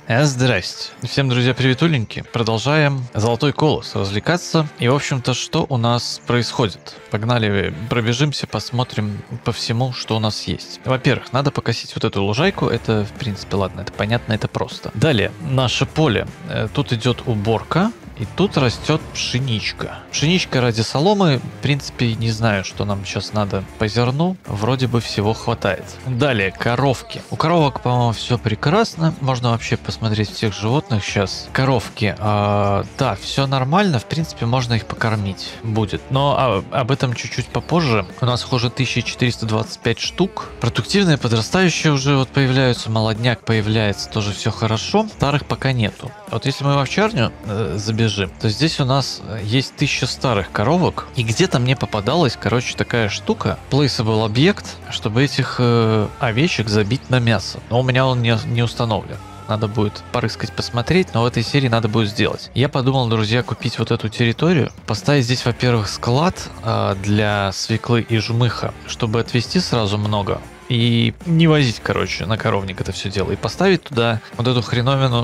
Здрасте. Всем, друзья, приветуленьки. Продолжаем Золотой Колос развлекаться. И, в общем-то, что у нас происходит? Погнали, пробежимся, посмотрим по всему, что у нас есть. Во-первых, надо покосить вот эту лужайку. Это, в принципе, ладно, это понятно, это просто. Далее, наше поле. Тут идет уборка. И тут растет пшеничка. Пшеничка ради соломы, в принципе, не знаю, что нам сейчас надо по зерну. Вроде бы всего хватает. Далее, коровки. У коровок, по-моему, все прекрасно. Можно вообще посмотреть всех животных сейчас. Коровки, да, все нормально. В принципе, можно их покормить будет. Но об этом чуть-чуть попозже. У нас их уже 1425 штук. Продуктивные, подрастающие уже вот появляются. Молодняк появляется, тоже все хорошо. Старых пока нету. Вот если мы в овчарню забежим, то здесь у нас есть 1000 старых коровок, и где-то мне попадалась, короче, такая штука, placeable объект, чтобы этих овечек забить на мясо. Но у меня он не установлен. Надо будет порыскать, посмотреть, но в этой серии надо будет сделать. Я подумал, друзья, купить вот эту территорию, поставить здесь, во-первых, склад для свеклы и жмыха, чтобы отвезти сразу много. И не возить, короче, на коровник это все дело. И поставить туда вот эту хреновину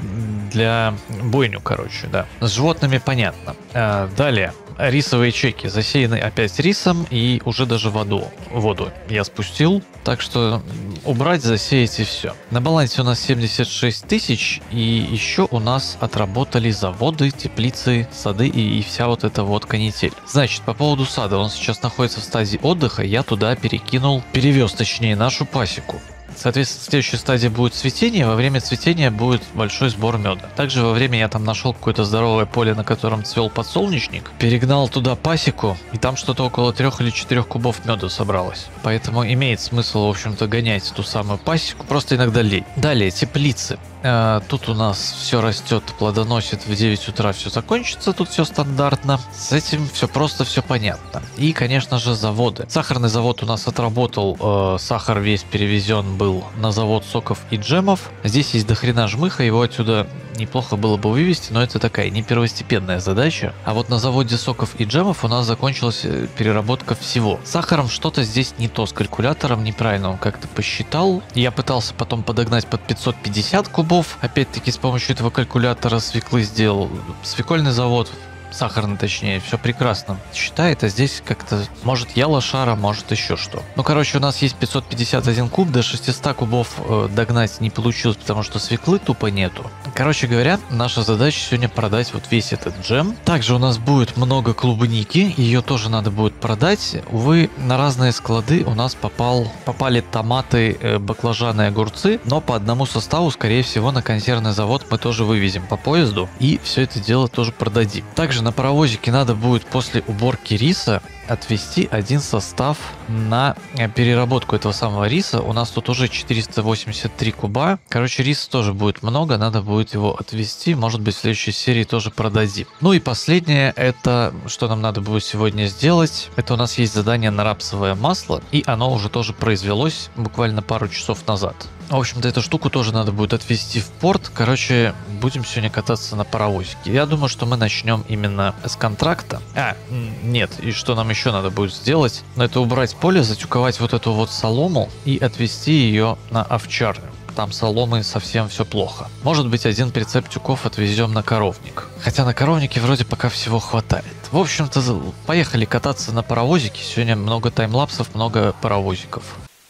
для бойню, короче, да. С животными понятно. Далее. Рисовые чеки засеяны опять рисом, и уже даже воду я спустил. Так что убрать, засеять и все. На балансе у нас 76 тысяч, и еще у нас отработали заводы, теплицы, сады и вся вот эта вот канитель. Значит, по поводу сада, он сейчас находится в стадии отдыха, я туда перевез точнее нашу пасеку. Соответственно, следующая стадия будет цветение. Во время цветения будет большой сбор меда. Также во время я там нашел какое-то здоровое поле, на котором цвел подсолнечник. Перегнал туда пасеку, и там что-то около 3 или 4 кубов меда собралось. Поэтому имеет смысл, в общем-то, гонять ту самую пасеку. Просто иногда лень. Далее, теплицы. Тут у нас все растет, плодоносит, в 9 утра все закончится, тут все стандартно. С этим все просто, все понятно. И, конечно же, заводы. Сахарный завод у нас отработал, сахар весь перевезен был на завод соков и джемов. Здесь есть дохрена жмыха, его отсюда неплохо было бы вывести, но это такая не первостепенная задача. А вот на заводе соков и джемов у нас закончилась переработка всего. С сахаром что-то здесь не то, с калькулятором неправильно он как-то посчитал. Я пытался потом подогнать под 550 кубов, опять-таки с помощью этого калькулятора свеклы сделал. Свекольный завод, сахарный точнее, все прекрасно считает, а здесь как-то, может, я лошара, может еще что. Ну, короче, у нас есть 551 куб, до 600 кубов догнать не получилось, потому что свеклы тупо нету. Короче говоря, наша задача сегодня продать вот весь этот джем. Также у нас будет много клубники, ее тоже надо будет продать. Увы, на разные склады у нас попали томаты, баклажаны, огурцы, но по одному составу, скорее всего, на консервный завод мы тоже вывезем по поезду и все это дело тоже продадим. Также на паровозике надо будет после уборки риса отвезти один состав на переработку этого самого риса. У нас тут уже 483 куба. Короче, риса тоже будет много, надо будет его отвезти. Может быть, в следующей серии тоже продадим. Ну и последнее, это что нам надо будет сегодня сделать. Это у нас есть задание на рапсовое масло, и оно уже тоже произвелось буквально пару часов назад. В общем-то, эту штуку тоже надо будет отвезти в порт. Короче, будем сегодня кататься на паровозике. Я думаю, что мы начнем именно с контракта. Нет, и что нам еще надо будет сделать? Это убрать поле, затюковать вот эту вот солому и отвезти ее на овчарню. Там соломы совсем все плохо. Может быть, один прицеп тюков отвезем на коровник. Хотя на коровнике вроде пока всего хватает. В общем-то, поехали кататься на паровозике. Сегодня много таймлапсов, много паровозиков.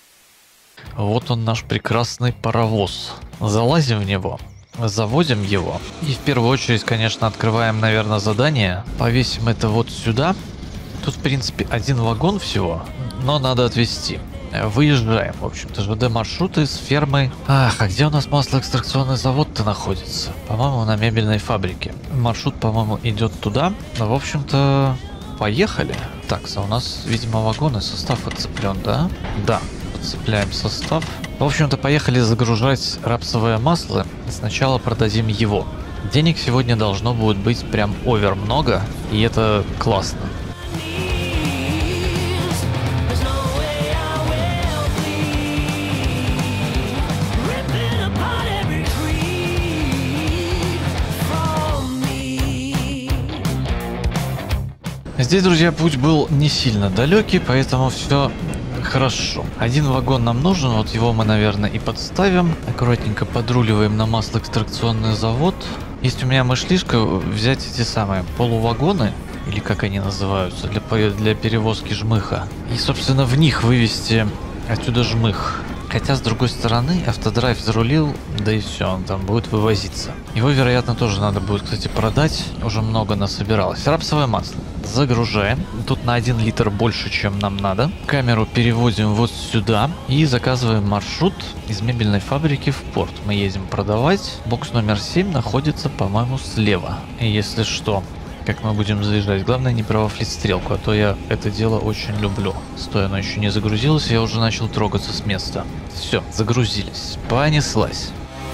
Вот он, наш прекрасный паровоз. Залазим в него, заводим его. И в первую очередь, конечно, открываем, наверное, задание. Повесим это вот сюда. Тут, в принципе, один вагон всего, но надо отвезти. Выезжаем, в общем-то, ЖД-маршруты с фермы. А где у нас маслоэкстракционный завод-то находится? По-моему, на мебельной фабрике. Маршрут, по-моему, идет туда. В общем-то, поехали. Так, у нас, видимо, вагоны, состав отцеплен, да? Да. Цепляем состав. В общем-то, поехали загружать рапсовое масло. Сначала продадим его. Денег сегодня должно будет быть прям овер много, и это классно. Здесь, друзья, путь был не сильно далекий, поэтому все Хорошо. Один вагон нам нужен, вот его мы, наверное, и подставим. Аккуратненько подруливаем на маслоэкстракционный завод. Есть у меня мыслишка взять эти самые полувагоны, или как они называются, для перевозки жмыха. И, собственно, в них вывести отсюда жмых. Хотя, с другой стороны, автодрайв зарулил, да и все, он там будет вывозиться. Его, вероятно, тоже надо будет, кстати, продать. Уже много насобиралось. Рапсовое масло. Загружаем. Тут на 1 литр больше, чем нам надо. Камеру переводим вот сюда. И заказываем маршрут из мебельной фабрики в порт. Мы едем продавать. Бокс номер 7 находится, по-моему, слева. И если что, как мы будем заезжать. Главное не провафлить стрелку, а то я это дело очень люблю. Стоя, оно еще не загрузилось, я уже начал трогаться с места. Все, загрузились. Понеслась.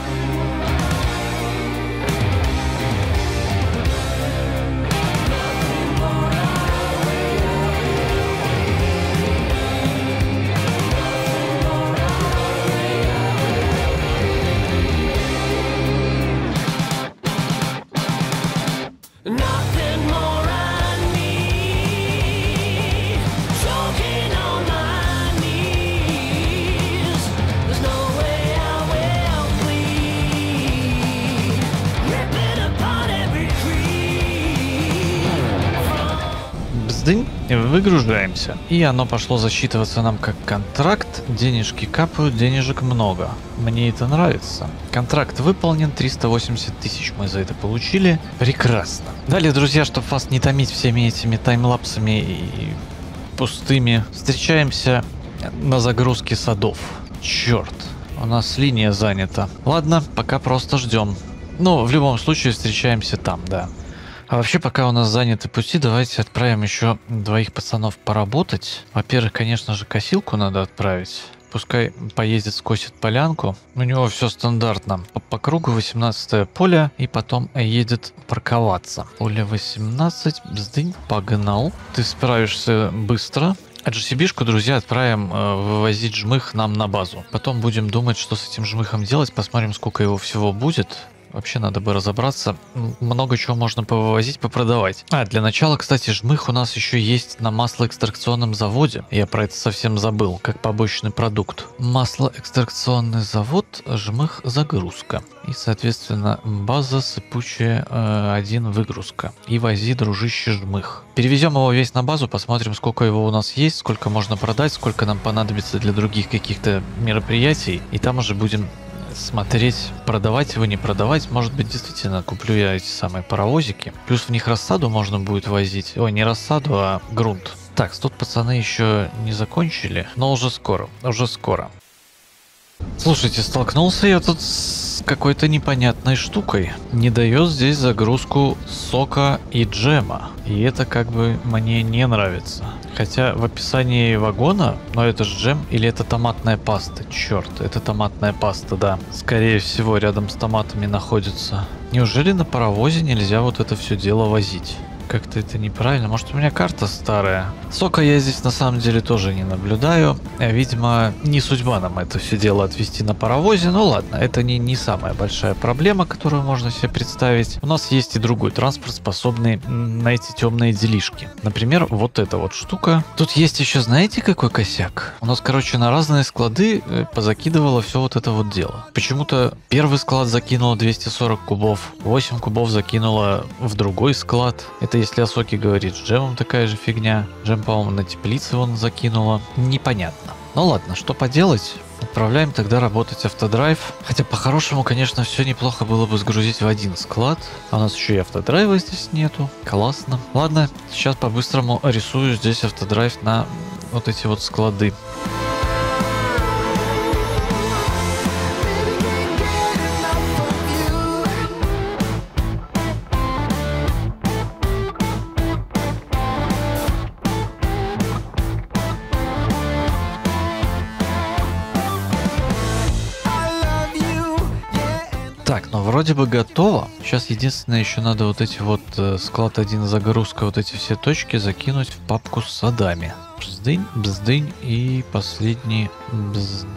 Выгружаемся. И оно пошло засчитываться нам как контракт. Денежки капают, денежек много. Мне это нравится. Контракт выполнен, 380 тысяч мы за это получили. Прекрасно. Далее, друзья, чтобы вас не томить всеми этими таймлапсами и пустыми, встречаемся на загрузке садов. Черт, у нас линия занята. Ладно, пока просто ждем. Ну, в любом случае встречаемся там, да. А вообще, пока у нас заняты пути, давайте отправим еще 2 пацанов поработать. Во-первых, конечно же, косилку надо отправить. Пускай поездит, скосит полянку. У него все стандартно. По кругу 18 поле, и потом едет парковаться. Поле 18, бздынь, погнал. Ты справишься быстро. А GCB-шку, друзья, отправим вывозить жмых нам на базу. Потом будем думать, что с этим жмыхом делать. Посмотрим, сколько его всего будет. Вообще надо бы разобраться. Много чего можно повывозить, попродавать. Для начала, кстати, жмых у нас еще есть на маслоэкстракционном заводе. Я про это совсем забыл, как побочный продукт. Маслоэкстракционный завод, жмых, загрузка. И, соответственно, база сыпучая 1 выгрузка. И вози, дружище, жмых. Перевезем его весь на базу, посмотрим, сколько его у нас есть, сколько можно продать, сколько нам понадобится для других каких-то мероприятий. И там уже будем смотреть, продавать его, не продавать. Может быть, действительно куплю я эти самые паровозики. Плюс в них рассаду можно будет возить. Ой, не рассаду, а грунт. Так, тут пацаны еще не закончили, но уже скоро, уже скоро. Слушайте, столкнулся я тут с какой-то непонятной штукой. Не дает здесь загрузку сока и джема. И это как бы мне не нравится. Хотя в описании вагона, но это же джем или это томатная паста? Черт, это томатная паста, да. Скорее всего, рядом с томатами находится. Неужели на паровозе нельзя вот это все дело возить? Как-то это неправильно. Может, у меня карта старая? Сока я здесь на самом деле тоже не наблюдаю. Видимо, не судьба нам это все дело отвезти на паровозе. Ну ладно, это не самая большая проблема, которую можно себе представить. У нас есть и другой транспорт, способный на эти темные делишки. Например, вот эта вот штука. Тут есть еще, знаете, какой косяк? У нас, короче, на разные склады позакидывало все вот это вот дело. Почему-то первый склад закинуло 240 кубов, 8 кубов закинуло в другой склад. Это если о соке говорить, с джемом такая же фигня. Джем, по-моему, на теплице вон закинула. Непонятно. Ну ладно, что поделать? Отправляем тогда работать автодрайв. Хотя по-хорошему, конечно, все неплохо было бы сгрузить в один склад. А у нас еще и автодрайва здесь нету. Классно. Ладно, сейчас по-быстрому рисую здесь автодрайв на вот эти вот склады. Так, ну вроде бы готово. Сейчас единственное, еще надо вот эти вот склад 1 загрузка, вот эти все точки закинуть в папку с садами. Бздынь, бздынь и последний бздынь.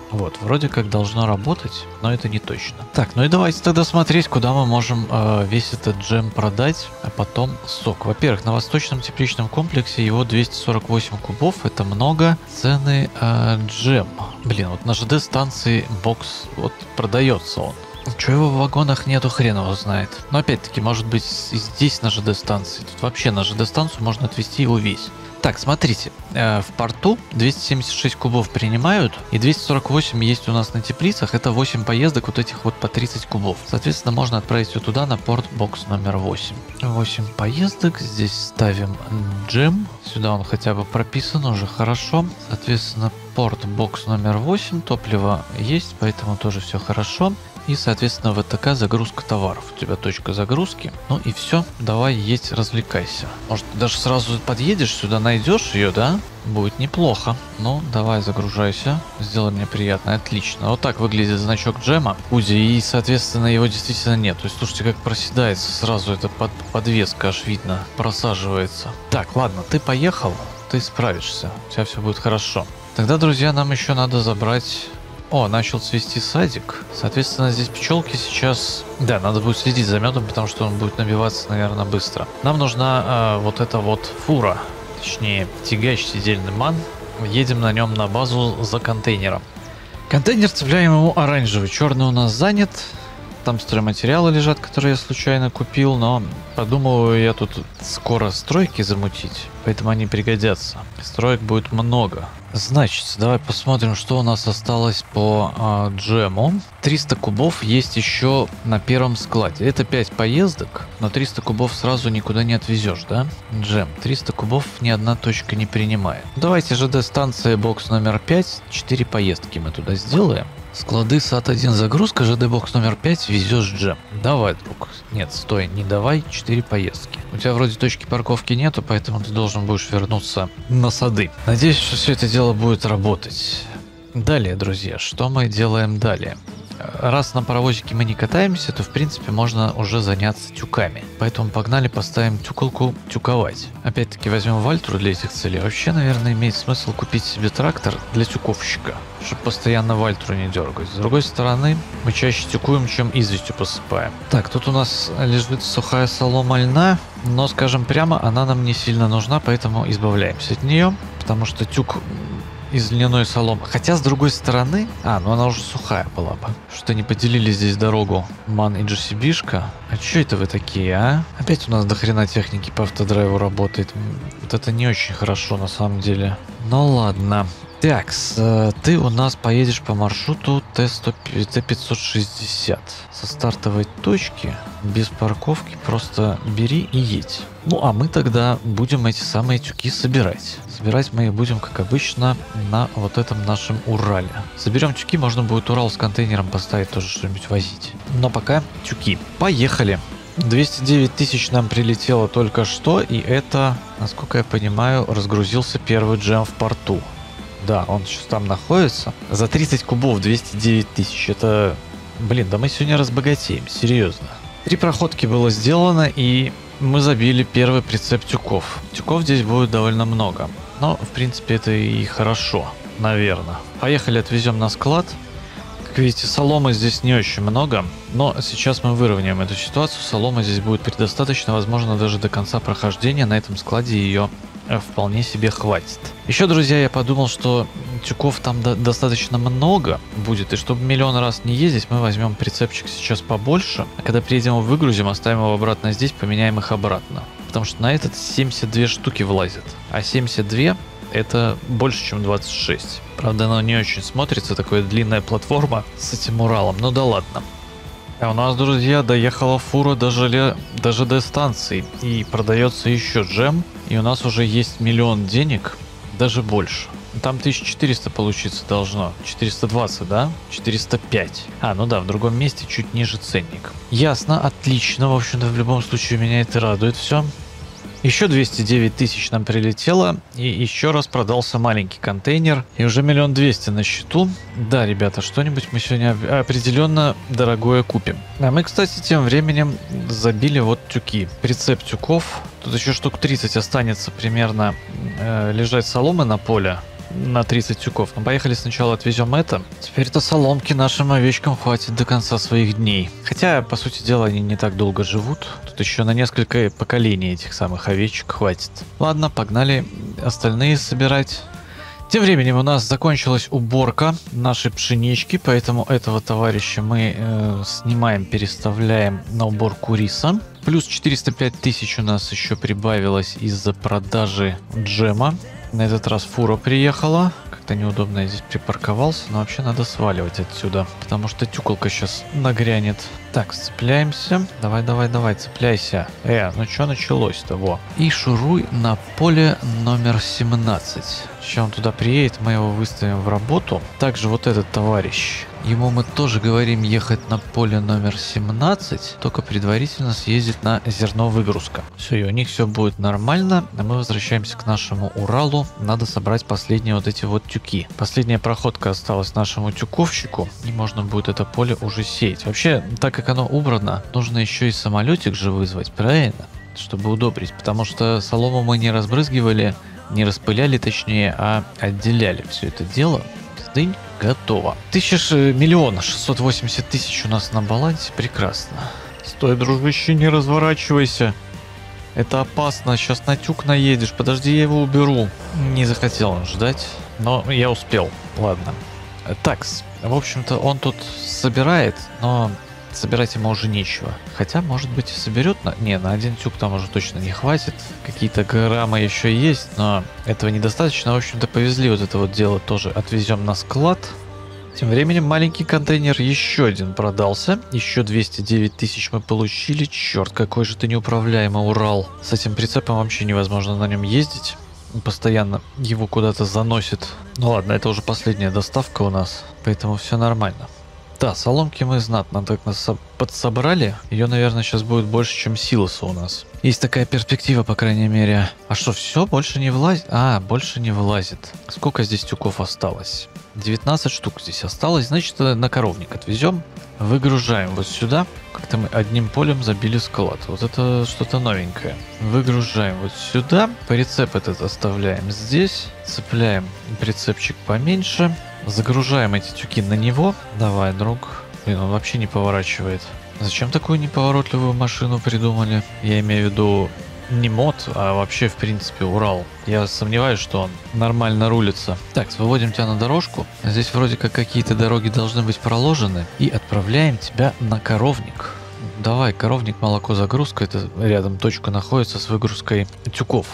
Вот, вроде как должно работать, но это не точно. Так, ну и давайте тогда смотреть, куда мы можем весь этот джем продать, а потом сок. Во-первых, на восточном тепличном комплексе его 248 кубов, это много. Цены джем. Блин, вот на ЖД станции бокс, вот продается он. Чего его в вагонах нету, хрен его знает. Но опять-таки, может быть, и здесь на ЖД станции. Тут вообще на ЖД станцию можно отвезти его весь. Так, смотрите, в порту 276 кубов принимают, и 248 есть у нас на теплицах, это 8 поездок вот этих вот по 30 кубов. Соответственно, можно отправить все туда на порт бокс номер 8. 8 поездок, здесь ставим джем, сюда он хотя бы прописан уже хорошо. Соответственно, порт бокс номер 8, топливо есть, поэтому тоже все хорошо. И, соответственно, ВТК загрузка товаров. У тебя точка загрузки. Ну и все, давай едь, развлекайся. Может, даже сразу подъедешь сюда, найдешь ее, да? Будет неплохо. Ну, давай, загружайся. Сделай мне приятно. Отлично. Вот так выглядит значок джема. Узи, и, соответственно, его действительно нет. То есть, слушайте, как проседается сразу эта подвеска, аж видно, просаживается. Так, ладно, ты поехал, ты справишься. У тебя все будет хорошо. Тогда, друзья, нам еще надо забрать... О, начал цвести садик. Соответственно, здесь пчелки сейчас... Да, надо будет следить за медом, потому что он будет набиваться, наверное, быстро. Нам нужна вот эта вот фура. Точнее, тягач сидельный ман. Едем на нем на базу за контейнером. Контейнер цепляем ему оранжевый. Черный у нас занят. Там стройматериалы лежат, которые я случайно купил, но подумываю я тут скоро стройки замутить, поэтому они пригодятся. Строек будет много. Значит, давай посмотрим, что у нас осталось по джему. 300 кубов есть еще на первом складе. Это 5 поездок, но 300 кубов сразу никуда не отвезешь, да? Джем. 300 кубов ни одна точка не принимает. Давайте ЖД станция бокс номер 5. 4 поездки мы туда сделаем. Склады САТ-1 загрузка, ЖД бокс номер 5, везешь джем. Давай, друг. Нет, стой, не давай, 4 поездки. У тебя вроде точки парковки нету, поэтому ты должен будешь вернуться на сады. Надеюсь, что все это дело будет работать. Далее, друзья, что мы делаем далее? Раз на паровозике мы не катаемся, то в принципе можно уже заняться тюками. Поэтому погнали, поставим тюкалку тюковать. Опять-таки возьмем вальтру для этих целей. Вообще, наверное, имеет смысл купить себе трактор для тюковщика, чтобы постоянно вальтру не дергать. С другой стороны, мы чаще тюкуем, чем известью посыпаем. Так, тут у нас лежит сухая солома льна, но, скажем прямо, она нам не сильно нужна, поэтому избавляемся от нее, потому что тюк из льняной соломы. Хотя, с другой стороны... ну она уже сухая была бы. Что не поделили здесь дорогу Ман и GCB-шка. А чё это вы такие, а? Опять у нас дохрена техники по автодрайву работает. Вот это не очень хорошо, на самом деле. Ну ладно. Так, ты у нас поедешь по маршруту Т560. Со стартовой точки, без парковки, просто бери и едь. Ну, а мы тогда будем эти самые тюки собирать. Собирать мы их будем, как обычно, на вот этом нашем Урале. Соберем тюки, можно будет Урал с контейнером поставить, тоже что-нибудь возить. Но пока тюки. Поехали! 209 тысяч нам прилетело только что, и это, насколько я понимаю, разгрузился первый джем в порту. Да, он сейчас там находится. За 30 кубов 209 тысяч. Это... Блин, да мы сегодня разбогатеем, серьезно. 3 проходки было сделано, и мы забили первый прицеп тюков. Тюков здесь будет довольно много. Но, в принципе, это и хорошо, наверное. Поехали, отвезем на склад. Как видите, соломы здесь не очень много, но сейчас мы выровняем эту ситуацию. Соломы здесь будет предостаточно, возможно, даже до конца прохождения на этом складе ее вполне себе хватит. Еще, друзья, я подумал, что тюков там достаточно много будет, и чтобы миллион раз не ездить, мы возьмем прицепчик сейчас побольше. А когда приедем его выгрузим, оставим его обратно здесь, поменяем их обратно. Потому что на этот 72 штуки влазит, а 72 это больше, чем 26. Правда, оно не очень смотрится, такая длинная платформа с этим Уралом, ну да ладно. А у нас, друзья, доехала фура до ЖД-станции, и продается еще джем, и у нас уже есть миллион денег, даже больше. Там 1400 получиться должно, 420, да? 405. Ну да, в другом месте чуть ниже ценник. Ясно, отлично, в общем-то, в любом случае меня это радует все. Еще 209 тысяч нам прилетело, и еще раз продался маленький контейнер, и уже 1 200 000 на счету. Да, ребята, что-нибудь мы сегодня определенно дорогое купим. А мы, кстати, тем временем забили вот тюки. Прицеп тюков. Тут еще штук 30 останется примерно лежать соломы на поле. на 30 тюков. Но поехали сначала отвезем это. Теперь-то соломки нашим овечкам хватит до конца своих дней. Хотя, по сути дела, они не так долго живут. Тут еще на несколько поколений этих самых овечек хватит. Ладно, погнали остальные собирать. Тем временем у нас закончилась уборка нашей пшенички, поэтому этого товарища мы снимаем, переставляем на уборку риса. Плюс 405 тысяч у нас еще прибавилось из-за продажи джема. На этот раз фура приехала. Как-то неудобно я здесь припарковался, но вообще надо сваливать отсюда, потому что тюколка сейчас нагрянет. Так, сцепляемся. Давай, давай, давай, цепляйся. Ну что началось-то, во. И шуруй на поле номер 17. Сейчас он туда приедет, мы его выставим в работу. Также вот этот товарищ. Ему мы тоже говорим ехать на поле номер 17, только предварительно съездить на зерно выгрузка. Все, и у них все будет нормально, а мы возвращаемся к нашему Уралу. Надо собрать последние вот эти вот тюки. Последняя проходка осталась нашему тюковщику, и можно будет это поле уже сеять. Вообще, так как оно убрано, нужно еще и самолетик же вызвать, правильно? Чтобы удобрить, потому что солому мы не разбрызгивали, не распыляли точнее, а отделяли все это дело. Дынь, готово. 1 680 000 у нас на балансе, прекрасно. Стой, дружище, не разворачивайся. Это опасно, сейчас на тюк наедешь, подожди, я его уберу. Не захотел он ждать, но я успел, ладно. Так, в общем-то он тут собирает, но собирать ему уже нечего. Хотя, может быть, и соберет. Не, на один тюк там уже точно не хватит. Какие-то граммы еще есть, но этого недостаточно. В общем-то, повезли вот это вот дело тоже. Отвезем на склад. Тем временем маленький контейнер еще один продался. Еще 209 тысяч мы получили. Черт, какой же ты неуправляемый Урал. С этим прицепом вообще невозможно на нем ездить. Постоянно его куда-то заносит. Ну ладно, это уже последняя доставка у нас. Поэтому все нормально. Да, соломки мы знатно так нас подсобрали. Ее, наверное, сейчас будет больше, чем силоса у нас. Есть такая перспектива, по крайней мере. А что, все? Больше не вылазит? Больше не вылазит. Сколько здесь тюков осталось? 19 штук здесь осталось. Значит, на коровник отвезем. Выгружаем вот сюда. Как-то мы одним полем забили склад. Вот это что-то новенькое. Выгружаем вот сюда. Прицеп этот оставляем здесь. Цепляем прицепчик поменьше. Загружаем эти тюки на него. Давай, друг. Блин, он вообще не поворачивает. Зачем такую неповоротливую машину придумали? Я имею в виду не мод, а вообще в принципе Урал. Я сомневаюсь, что он нормально рулится. Так, выводим тебя на дорожку. Здесь вроде как какие-то дороги должны быть проложены. И отправляем тебя на коровник. Давай, коровник, молоко, загрузка. Это рядом точка находится с выгрузкой тюков.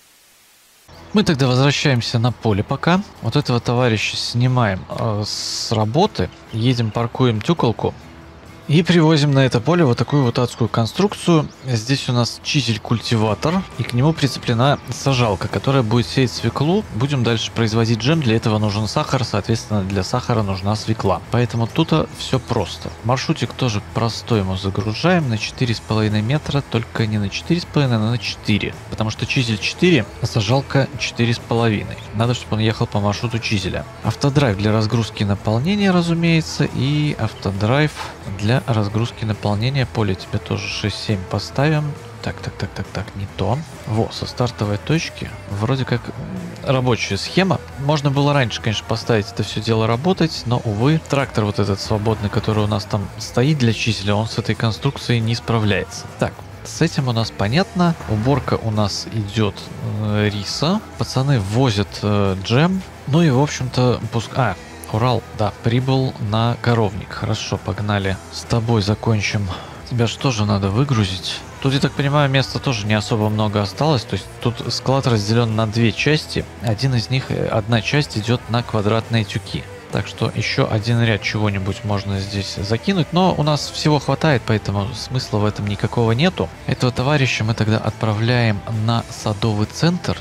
Мы тогда возвращаемся на поле пока. Вот этого товарища снимаем с работы. Едем, паркуем тюколку. И привозим на это поле вот такую вот адскую конструкцию. Здесь у нас чизель-культиватор, и к нему прицеплена сажалка, которая будет сеять свеклу. Будем дальше производить джем, для этого нужен сахар, соответственно для сахара нужна свекла. Поэтому тут все просто. Маршрутик тоже простой, мы загружаем на 4,5 метра, только не на 4,5, а на 4. Потому что чизель 4, а сажалка 4,5. Надо, чтобы он ехал по маршруту чизеля. Автодрайв для разгрузки и наполнения, разумеется, и автодрайв для разгрузки наполнения. Поле тебе тоже 6-7 поставим. Так, не то. Во, со стартовой точки вроде как рабочая схема. Можно было раньше, конечно, поставить это все дело работать, но, увы, трактор вот этот свободный, который у нас там стоит для чизеля, он с этой конструкцией не справляется. Так, с этим у нас понятно. Уборка у нас идет риса. Пацаны возят джем. Ну и, в общем-то, Урал, да, прибыл на коровник. Хорошо, погнали. С тобой закончим. Тебя же тоже надо выгрузить. Тут, я так понимаю, места тоже не особо много осталось. То есть тут склад разделен на две части. Одна часть идет на квадратные тюки. Так что еще один ряд чего-нибудь можно здесь закинуть. Но у нас всего хватает, поэтому смысла в этом никакого нету. Этого товарища мы тогда отправляем на садовый центр.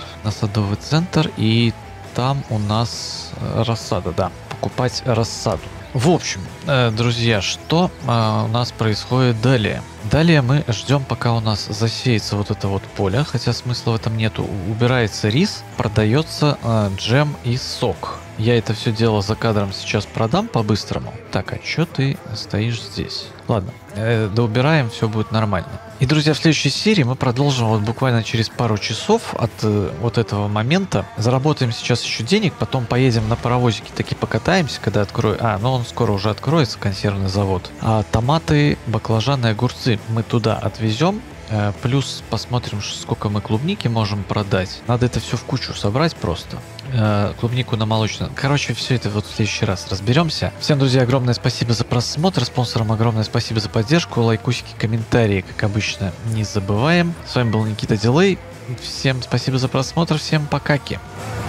И там у нас рассада, да. Покупать рассаду. В общем, друзья, что у нас происходит далее? Далее мы ждем, пока у нас засеется вот это вот поле, хотя смысла в этом нету. Убирается рис, продается джем и сок. Я это все дело за кадром сейчас продам по-быстрому. Так, а чё ты стоишь здесь? Ладно, доубираем, все будет нормально. И, друзья, в следующей серии мы продолжим вот буквально через пару часов от вот этого момента. Заработаем сейчас еще денег, потом поедем на паровозике, таки покатаемся, когда открою... ну он скоро уже откроется, консервный завод. А томаты, баклажаны, огурцы мы туда отвезем. Плюс посмотрим, сколько мы клубники можем продать. Надо это все в кучу собрать просто. Клубнику на молочную. Короче, все это вот в следующий раз разберемся. Всем, друзья, огромное спасибо за просмотр. Спонсорам огромное спасибо за поддержку. Лайкусики, комментарии, как обычно, не забываем. С вами был Никита Дилей. Всем спасибо за просмотр. Всем покаки.